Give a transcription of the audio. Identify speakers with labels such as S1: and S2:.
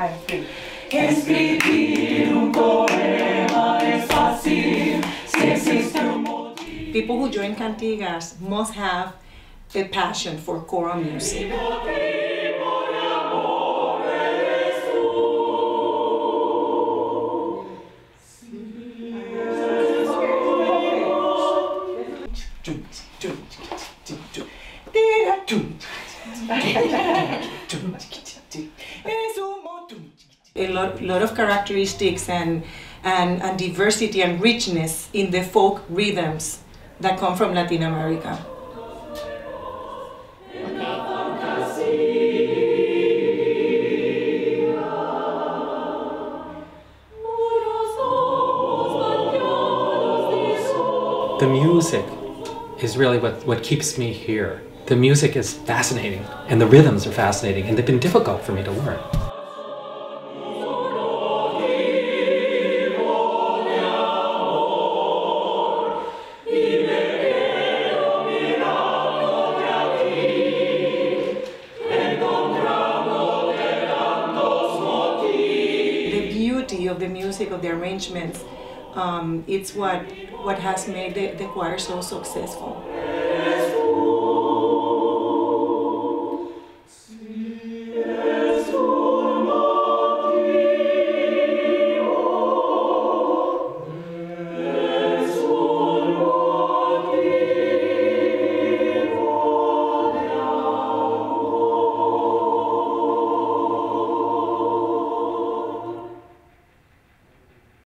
S1: I'm free. Escribir un poema es fácil, si existe un motivo. People who join Cantigas must have a passion for choral music. A lot of characteristics and diversity and richness in the folk rhythms that come from Latin America.
S2: The music is really what keeps me here. The music is fascinating, and the rhythms are fascinating, and they've been difficult for me to learn.
S1: The beauty of the music, of the arrangements, it's what has made the choir so successful.